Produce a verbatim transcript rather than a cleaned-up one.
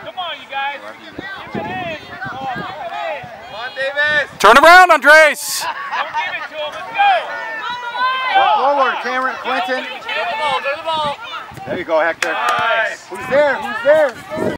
Come on, you guys. Keep it in. Oh, keep it in. Come on, Davis. Turn around, Andres. Don't give it to him. Let's go. Go forward, Cameron, Quentin. Go to the ball, go to the ball. There you go, Hector. Nice. Who's there? Who's there?